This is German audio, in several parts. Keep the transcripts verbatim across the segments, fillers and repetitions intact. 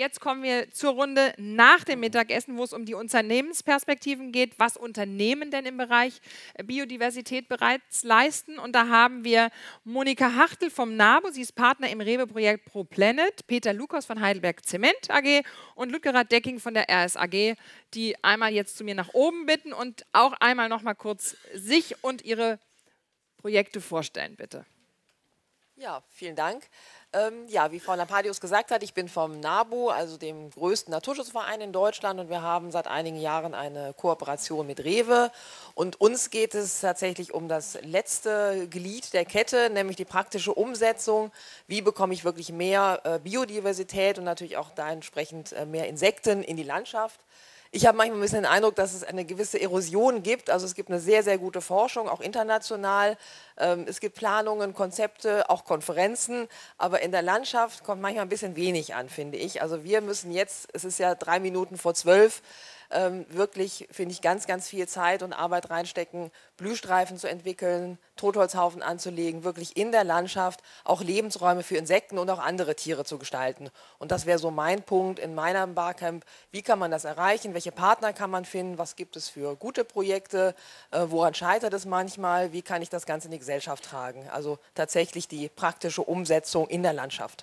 jetzt kommen wir zur Runde nach dem Mittagessen, wo es um die Unternehmensperspektiven geht, was Unternehmen denn im Bereich Biodiversität bereits leisten. Und da haben wir Monika Hartl vom NABU, sie ist Partner im REWE-Projekt ProPlanet, Peter Lukas von Heidelberg Zement A G und Lütgerath Decking von der R S A G, die einmal jetzt zu mir nach oben bitten und auch einmal noch mal kurz sich und ihre Projekte vorstellen, bitte. Ja, vielen Dank. Ähm, ja, wie Frau Lampadius gesagt hat, ich bin vom NABU, also dem größten Naturschutzverein in Deutschland, und wir haben seit einigen Jahren eine Kooperation mit REWE. Und uns geht es tatsächlich um das letzte Glied der Kette, nämlich die praktische Umsetzung. Wie bekomme ich wirklich mehr äh, Biodiversität und natürlich auch da entsprechend äh, mehr Insekten in die Landschaft? Ich habe manchmal ein bisschen den Eindruck, dass es eine gewisse Erosion gibt. Also es gibt eine sehr, sehr gute Forschung, auch international. Es gibt Planungen, Konzepte, auch Konferenzen. Aber in der Landschaft kommt manchmal ein bisschen wenig an, finde ich. Also wir müssen jetzt, es ist ja drei Minuten vor zwölf, Ähm, wirklich, finde ich, ganz, ganz viel Zeit und Arbeit reinstecken, Blühstreifen zu entwickeln, Totholzhaufen anzulegen, wirklich in der Landschaft auch Lebensräume für Insekten und auch andere Tiere zu gestalten. Und das wäre so mein Punkt in meinem Barcamp. Wie kann man das erreichen? Welche Partner kann man finden? Was gibt es für gute Projekte? Äh, woran scheitert es manchmal? Wie kann ich das Ganze in die Gesellschaft tragen? Also tatsächlich die praktische Umsetzung in der Landschaft.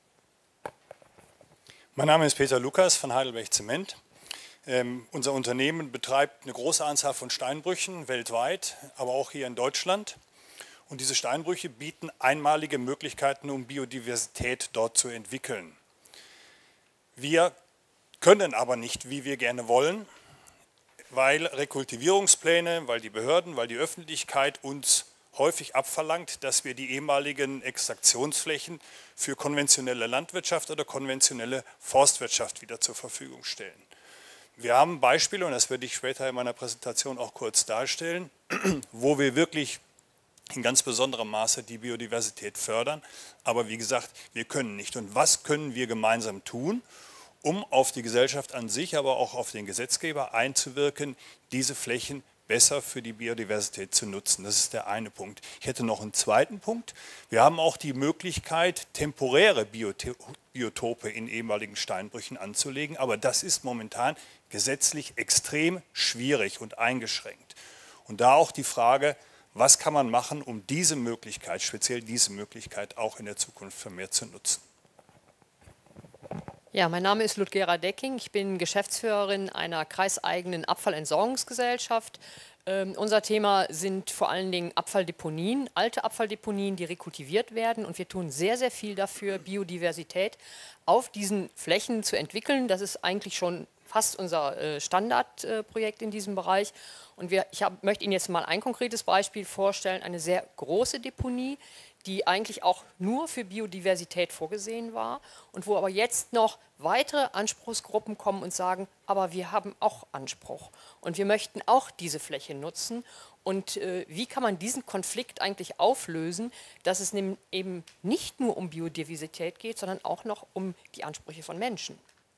Mein Name ist Peter Lukas von Heidelberg Zement. Ähm, unser Unternehmen betreibt eine große Anzahl von Steinbrüchen weltweit, aber auch hier in Deutschland. Und diese Steinbrüche bieten einmalige Möglichkeiten, um Biodiversität dort zu entwickeln. Wir können aber nicht, wie wir gerne wollen, weil Rekultivierungspläne, weil die Behörden, weil die Öffentlichkeit uns häufig abverlangt, dass wir die ehemaligen Extraktionsflächen für konventionelle Landwirtschaft oder konventionelle Forstwirtschaft wieder zur Verfügung stellen. Wir haben Beispiele, und das werde ich später in meiner Präsentation auch kurz darstellen, wo wir wirklich in ganz besonderem Maße die Biodiversität fördern. Aber wie gesagt, wir können nicht. Und was können wir gemeinsam tun, um auf die Gesellschaft an sich, aber auch auf den Gesetzgeber einzuwirken, diese Flächen besser für die Biodiversität zu nutzen? Das ist der eine Punkt. Ich hätte noch einen zweiten Punkt. Wir haben auch die Möglichkeit, temporäre Biotope in ehemaligen Steinbrüchen anzulegen, aber das ist momentan gesetzlich extrem schwierig und eingeschränkt. Und da auch die Frage, was kann man machen, um diese Möglichkeit, speziell diese Möglichkeit auch in der Zukunft vermehrt zu nutzen? Ja, mein Name ist Lütgerath Decking. Ich bin Geschäftsführerin einer kreiseigenen Abfallentsorgungsgesellschaft. Ähm, unser Thema sind vor allen Dingen Abfalldeponien, alte Abfalldeponien, die rekultiviert werden. Und wir tun sehr, sehr viel dafür, Biodiversität auf diesen Flächen zu entwickeln. Das ist eigentlich schon fast unser äh, Standardprojekt äh, in diesem Bereich. Und wir, ich hab, möchte Ihnen jetzt mal ein konkretes Beispiel vorstellen, eine sehr große Deponie, die eigentlich auch nur für Biodiversität vorgesehen war und wo aber jetzt noch weitere Anspruchsgruppen kommen und sagen, aber wir haben auch Anspruch und wir möchten auch diese Fläche nutzen. Und äh, wie kann man diesen Konflikt eigentlich auflösen, dass es eben nicht nur um Biodiversität geht, sondern auch noch um die Ansprüche von Menschen?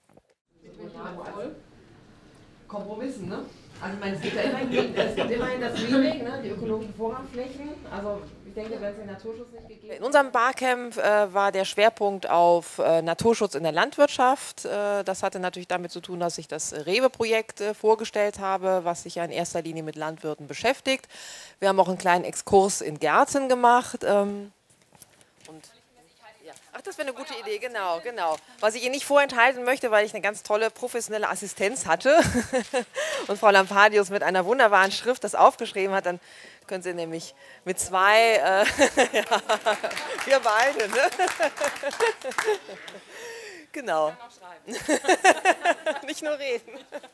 Kompromissen, ne? Also ich meine, es gibt ja immerhin, es gibt immerhin das Greening, ne? Die ökologischen Vorrangflächen. Also ich denke, wenn es den Naturschutz nicht gegeben hätte. In unserem Barcamp äh, war der Schwerpunkt auf äh, Naturschutz in der Landwirtschaft. Äh, das hatte natürlich damit zu tun, dass ich das REWE-Projekt äh, vorgestellt habe, was sich ja in erster Linie mit Landwirten beschäftigt. Wir haben auch einen kleinen Exkurs in Gärten gemacht. Ähm, und Ach, das wäre eine gute Idee, genau, genau. Was ich Ihnen nicht vorenthalten möchte, weil ich eine ganz tolle professionelle Assistenz hatte und Frau Lampadius mit einer wunderbaren Schrift das aufgeschrieben hat, dann können Sie nämlich mit zwei, äh, ja, wir beide, ne? Genau. Nicht nur reden.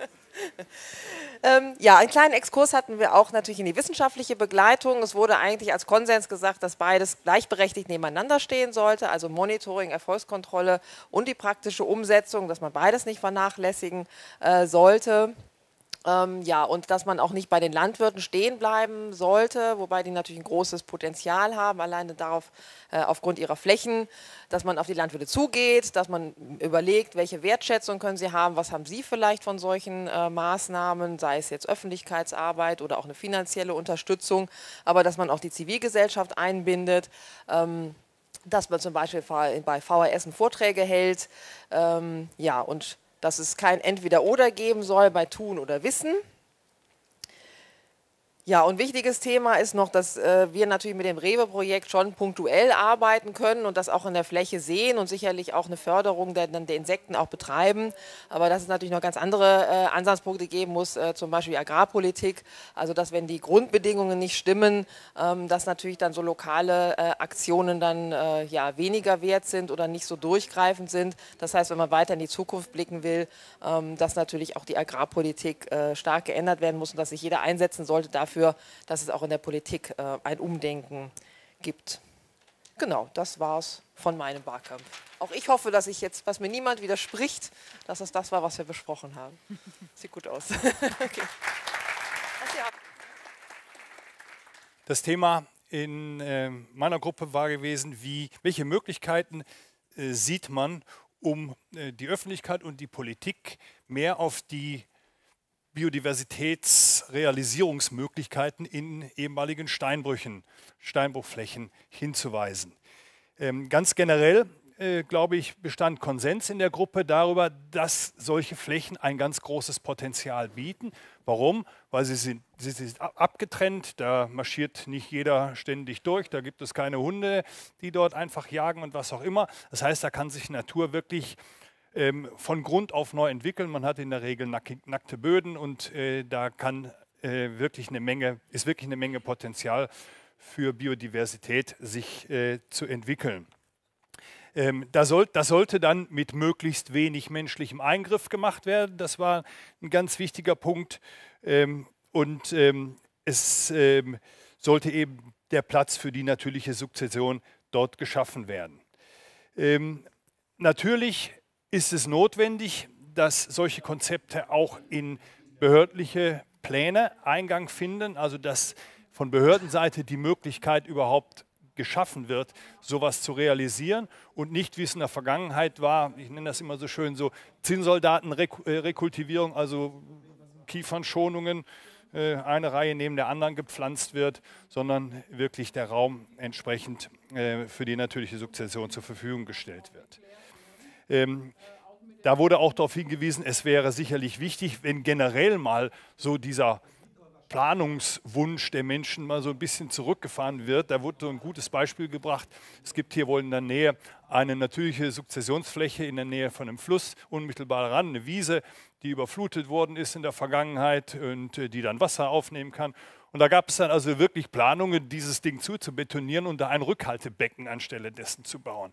ähm, ja, einen kleinen Exkurs hatten wir auch natürlich in die wissenschaftliche Begleitung. Es wurde eigentlich als Konsens gesagt, dass beides gleichberechtigt nebeneinander stehen sollte, also Monitoring, Erfolgskontrolle und die praktische Umsetzung, dass man beides nicht vernachlässigen äh, sollte. Ähm, ja, und dass man auch nicht bei den Landwirten stehen bleiben sollte, wobei die natürlich ein großes Potenzial haben, alleine darauf, äh, aufgrund ihrer Flächen, dass man auf die Landwirte zugeht, dass man überlegt, welche Wertschätzung können sie haben, was haben sie vielleicht von solchen äh, Maßnahmen, sei es jetzt Öffentlichkeitsarbeit oder auch eine finanzielle Unterstützung, aber dass man auch die Zivilgesellschaft einbindet. Ähm, dass man zum Beispiel bei V H S Vorträge hält, ähm, ja, und dass es kein Entweder-Oder geben soll bei Tun oder Wissen. Ja, und wichtiges Thema ist noch, dass äh, wir natürlich mit dem Rewe-Projekt schon punktuell arbeiten können und das auch in der Fläche sehen und sicherlich auch eine Förderung der, der Insekten auch betreiben. Aber dass es natürlich noch ganz andere äh, Ansatzpunkte geben muss, äh, zum Beispiel Agrarpolitik. Also dass, wenn die Grundbedingungen nicht stimmen, ähm, dass natürlich dann so lokale äh, Aktionen dann äh, ja, weniger wert sind oder nicht so durchgreifend sind. Das heißt, wenn man weiter in die Zukunft blicken will, ähm, dass natürlich auch die Agrarpolitik äh, stark geändert werden muss und dass sich jeder einsetzen sollte dafür, dass es auch in der Politik äh, ein Umdenken gibt. Genau, das war's von meinem Barcamp. Auch ich hoffe, dass ich jetzt, was mir niemand widerspricht, dass es das war, was wir besprochen haben. Sieht gut aus. Okay. Das Thema in äh, meiner Gruppe war gewesen, wie, welche Möglichkeiten äh, sieht man, um äh, die Öffentlichkeit und die Politik mehr auf die Biodiversitätsrealisierungsmöglichkeiten in ehemaligen Steinbrüchen, Steinbruchflächen hinzuweisen. Ähm, ganz generell, äh, glaube ich, bestand Konsens in der Gruppe darüber, dass solche Flächen ein ganz großes Potenzial bieten. Warum? Weil sie sind, sie sind abgetrennt, da marschiert nicht jeder ständig durch, da gibt es keine Hunde, die dort einfach jagen und was auch immer. Das heißt, da kann sich Natur wirklich von Grund auf neu entwickeln. Man hat in der Regel nackte Böden und äh, da kann, äh, wirklich eine Menge, ist wirklich eine Menge Potenzial für Biodiversität sich äh, zu entwickeln. Ähm, da soll, das sollte dann mit möglichst wenig menschlichem Eingriff gemacht werden. Das war ein ganz wichtiger Punkt. Ähm, und ähm, es ähm, sollte eben der Platz für die natürliche Sukzession dort geschaffen werden. Ähm, natürlich ist es notwendig, dass solche Konzepte auch in behördliche Pläne Eingang finden, also dass von Behördenseite die Möglichkeit überhaupt geschaffen wird, sowas zu realisieren und nicht, wie es in der Vergangenheit war, ich nenne das immer so schön so, Zinnsoldatenrekultivierung, also Kiefernschonungen, eine Reihe neben der anderen gepflanzt wird, sondern wirklich der Raum entsprechend für die natürliche Sukzession zur Verfügung gestellt wird. Ähm, da wurde auch darauf hingewiesen, es wäre sicherlich wichtig, wenn generell mal so dieser Planungswunsch der Menschen mal so ein bisschen zurückgefahren wird. Da wurde so ein gutes Beispiel gebracht. Es gibt hier wohl in der Nähe eine natürliche Sukzessionsfläche in der Nähe von einem Fluss, unmittelbar daran, eine Wiese, die überflutet worden ist in der Vergangenheit und die dann Wasser aufnehmen kann. Und da gab es dann also wirklich Planungen, dieses Ding zuzubetonieren und da ein Rückhaltebecken anstelle dessen zu bauen.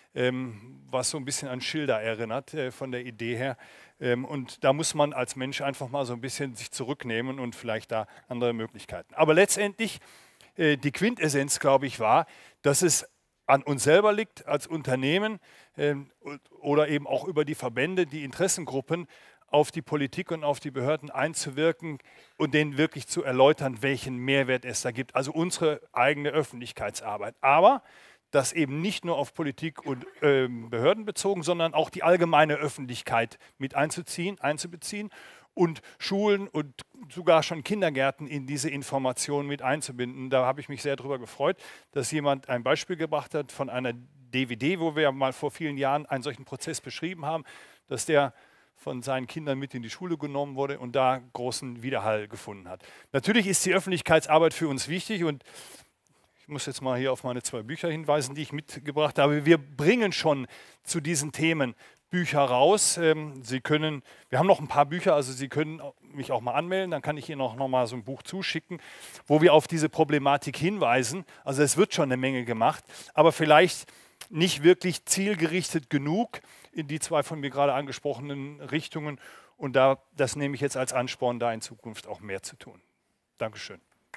Ähm, was so ein bisschen an Schilder erinnert, äh, von der Idee her. Ähm, und da muss man als Mensch einfach mal so ein bisschen sich zurücknehmen und vielleicht da andere Möglichkeiten. Aber letztendlich, äh, die Quintessenz, glaube ich, war, dass es an uns selber liegt, als Unternehmen ähm, oder eben auch über die Verbände, die Interessengruppen, auf die Politik und auf die Behörden einzuwirken und denen wirklich zu erläutern, welchen Mehrwert es da gibt. Also unsere eigene Öffentlichkeitsarbeit. Aber das eben nicht nur auf Politik und äh, Behörden bezogen, sondern auch die allgemeine Öffentlichkeit mit einzuziehen, einzubeziehen und Schulen und sogar schon Kindergärten in diese Informationen mit einzubinden. Da habe ich mich sehr darüber gefreut, dass jemand ein Beispiel gebracht hat von einer D V D, wo wir mal vor vielen Jahren einen solchen Prozess beschrieben haben, dass der von seinen Kindern mit in die Schule genommen wurde und da großen Widerhall gefunden hat. Natürlich ist die Öffentlichkeitsarbeit für uns wichtig und ich muss jetzt mal hier auf meine zwei Bücher hinweisen, die ich mitgebracht habe. Wir bringen schon zu diesen Themen Bücher raus. Sie können, wir haben noch ein paar Bücher, also Sie können mich auch mal anmelden, dann kann ich Ihnen auch noch mal so ein Buch zuschicken, wo wir auf diese Problematik hinweisen. Also es wird schon eine Menge gemacht, aber vielleicht nicht wirklich zielgerichtet genug in die zwei von mir gerade angesprochenen Richtungen. Und da, das nehme ich jetzt als Ansporn, da in Zukunft auch mehr zu tun. Dankeschön.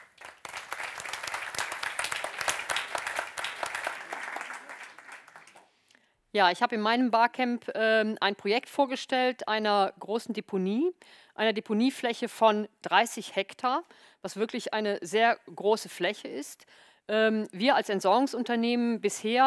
Ja, ich habe in meinem Barcamp äh, ein Projekt vorgestellt einer großen Deponie, einer Deponiefläche von dreißig Hektar, was wirklich eine sehr große Fläche ist. Ähm, wir als Entsorgungsunternehmen bisher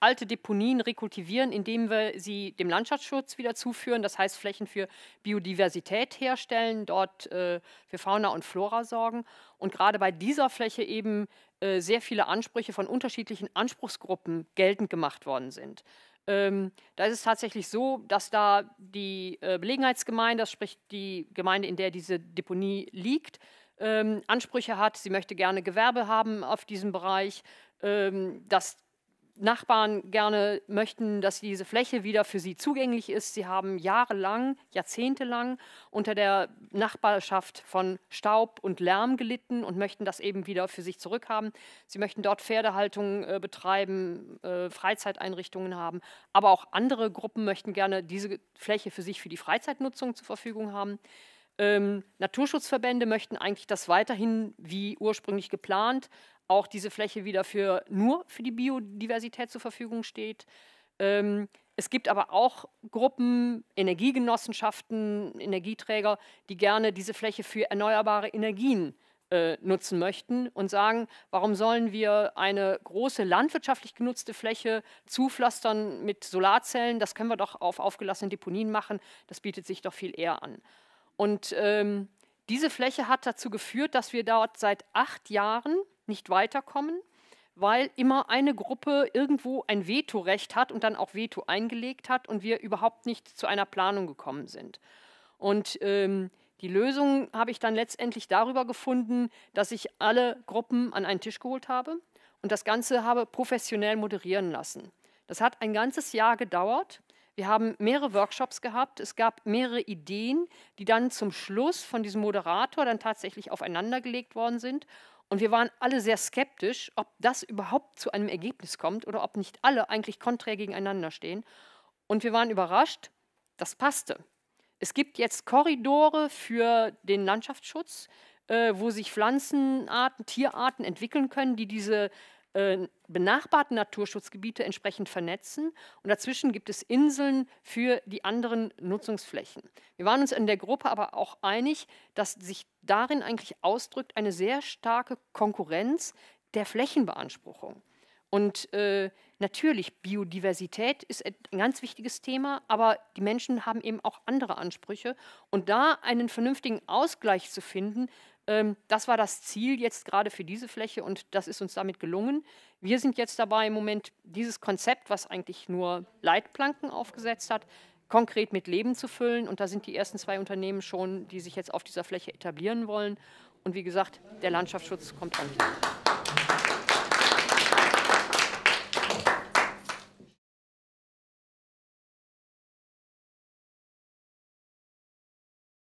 alte Deponien rekultivieren, indem wir sie dem Landschaftsschutz wieder zuführen, das heißt Flächen für Biodiversität herstellen, dort äh, für Fauna und Flora sorgen und gerade bei dieser Fläche eben äh, sehr viele Ansprüche von unterschiedlichen Anspruchsgruppen geltend gemacht worden sind. Ähm, da ist es tatsächlich so, dass da die äh, Belegenheitsgemeinde, das sprich die Gemeinde, in der diese Deponie liegt, ähm, Ansprüche hat. Sie möchte gerne Gewerbe haben auf diesem Bereich, ähm, dass Nachbarn gerne möchten, dass diese Fläche wieder für sie zugänglich ist. Sie haben jahrelang, jahrzehntelang unter der Nachbarschaft von Staub und Lärm gelitten und möchten das eben wieder für sich zurückhaben. Sie möchten dort Pferdehaltung äh, betreiben, äh, Freizeiteinrichtungen haben, aber auch andere Gruppen möchten gerne diese Fläche für sich für die Freizeitnutzung zur Verfügung haben. Ähm, Naturschutzverbände möchten eigentlich das weiterhin wie ursprünglich geplant, auch diese Fläche wieder für, nur für die Biodiversität zur Verfügung steht. Ähm, es gibt aber auch Gruppen, Energiegenossenschaften, Energieträger, die gerne diese Fläche für erneuerbare Energien äh, nutzen möchten und sagen, warum sollen wir eine große landwirtschaftlich genutzte Fläche zupflastern mit Solarzellen? Das können wir doch auf aufgelassenen Deponien machen, das bietet sich doch viel eher an. Und ähm, diese Fläche hat dazu geführt, dass wir dort seit acht Jahren nicht weiterkommen, weil immer eine Gruppe irgendwo ein Vetorecht hat und dann auch Veto eingelegt hat und wir überhaupt nicht zu einer Planung gekommen sind. Und ähm, die Lösung habe ich dann letztendlich darüber gefunden, dass ich alle Gruppen an einen Tisch geholt habe und das Ganze habe professionell moderieren lassen. Das hat ein ganzes Jahr gedauert. Wir haben mehrere Workshops gehabt, es gab mehrere Ideen, die dann zum Schluss von diesem Moderator dann tatsächlich aufeinandergelegt worden sind. Und wir waren alle sehr skeptisch, ob das überhaupt zu einem Ergebnis kommt oder ob nicht alle eigentlich konträr gegeneinander stehen. Und wir waren überrascht, das passte. Es gibt jetzt Korridore für den Landschaftsschutz, äh, wo sich Pflanzenarten, Tierarten entwickeln können, die diese äh, benachbarten Naturschutzgebiete entsprechend vernetzen. Und dazwischen gibt es Inseln für die anderen Nutzungsflächen. Wir waren uns in der Gruppe aber auch einig, dass sich darin eigentlich ausdrückt eine sehr starke Konkurrenz der Flächenbeanspruchung. Und äh, natürlich, Biodiversität ist ein ganz wichtiges Thema, aber die Menschen haben eben auch andere Ansprüche. Und da einen vernünftigen Ausgleich zu finden, ähm, das war das Ziel jetzt gerade für diese Fläche und das ist uns damit gelungen. Wir sind jetzt dabei im Moment, dieses Konzept, was eigentlich nur Leitplanken aufgesetzt hat, konkret mit Leben zu füllen. Und da sind die ersten zwei Unternehmen schon, die sich jetzt auf dieser Fläche etablieren wollen. Und wie gesagt, der Landschaftsschutz kommt auch nicht.